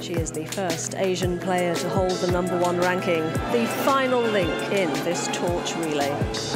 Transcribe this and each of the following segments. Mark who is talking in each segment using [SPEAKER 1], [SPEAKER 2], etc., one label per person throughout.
[SPEAKER 1] She is the first Asian player to hold the #1 ranking, the final link in this torch relay.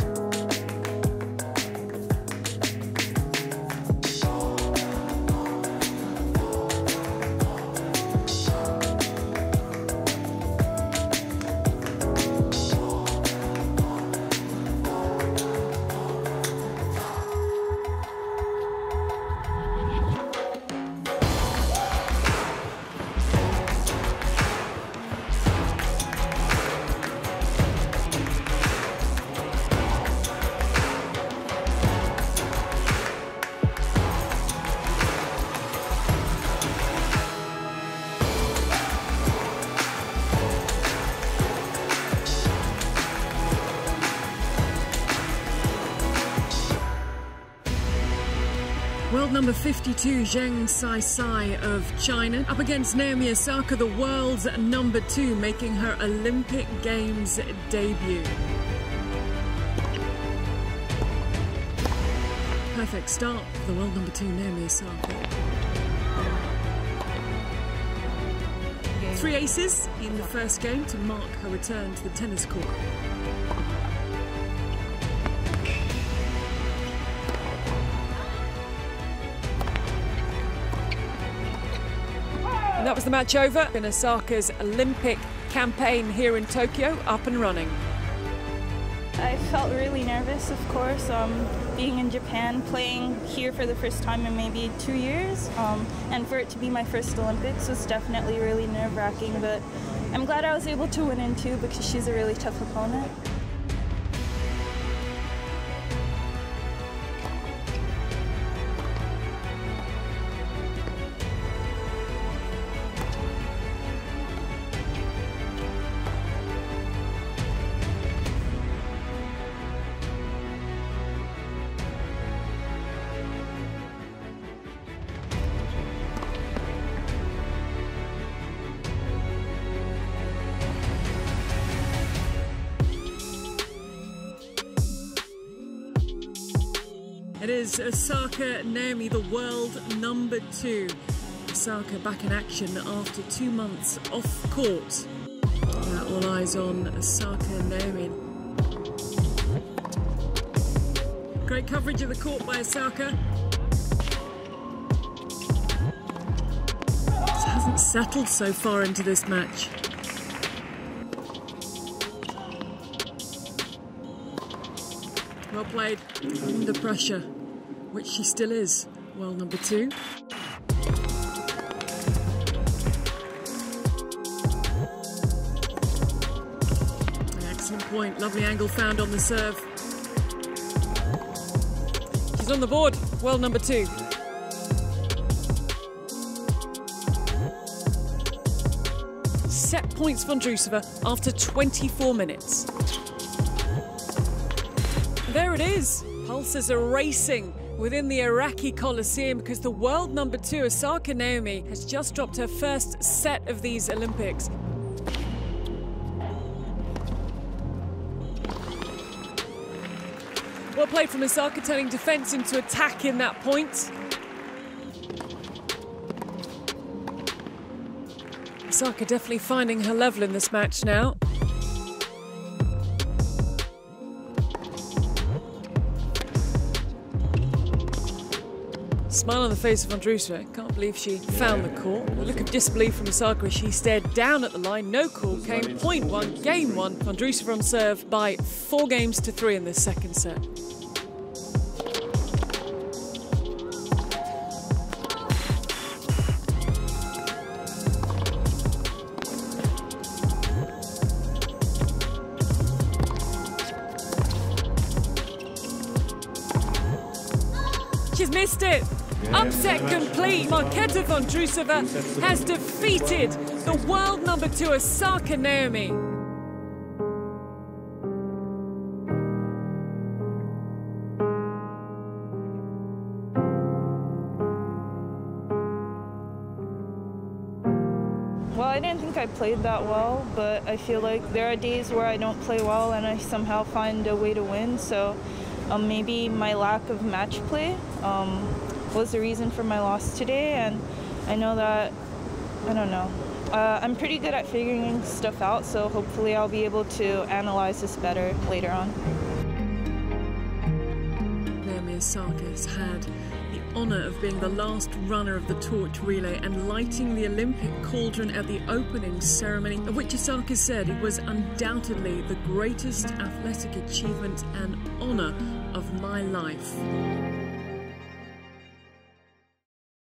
[SPEAKER 2] World number 52, Zheng Saisai of China, up against Naomi Osaka, the world's #2, making her Olympic Games debut. Perfect start for the world #2, Naomi Osaka. 3 aces in the first game to mark her return to the tennis court.
[SPEAKER 3] That was the match over, and Osaka's Olympic campaign here in Tokyo up and running.
[SPEAKER 4] I felt really nervous, of course, being in Japan, playing here for the first time in maybe 2 years, and for it to be my first Olympics was definitely really nerve-wracking, but I'm glad I was able to win in 2 because she's a really tough opponent.
[SPEAKER 2] It is Osaka Naomi, the world #2. Osaka back in action after 2 months off court. All eyes on Osaka Naomi. Great coverage of the court by Osaka. Just hasn't settled so far into this match. Well played, under pressure, which she still is, world #2. Excellent point, lovely angle found on the serve.
[SPEAKER 3] She's on the board, world #2. Set points Vondrousova after 24 minutes. There it is. Pulses are racing within the Iraqi Coliseum because the world #2, Osaka Naomi, has just dropped her first set of these Olympics. Well played from Osaka, turning defence into attack in that point. Osaka definitely finding her level in this match now. Smile on the face of Vondrousova. Can't believe she found the court. A look of disbelief from Osaka as she stared down at the line. No call came. Point 1, game 1. Vondrousova on serve by 4 games to 3 in this second set. She's missed it. Upset complete. Markete Vondrousova has defeated the world #2 Osaka Naomi.
[SPEAKER 4] Well, I didn't think I played that well, but I feel like there are days where I don't play well and I somehow find a way to win. So maybe my lack of match play was the reason for my loss today, and I know that, I don't know, I'm pretty good at figuring stuff out, so hopefully I'll be able to analyze this better later on.
[SPEAKER 2] Naomi Osaka has had the honour of being the last runner of the torch relay and lighting the Olympic cauldron at the opening ceremony, of which Osaka said it was undoubtedly the greatest athletic achievement and honour of my life.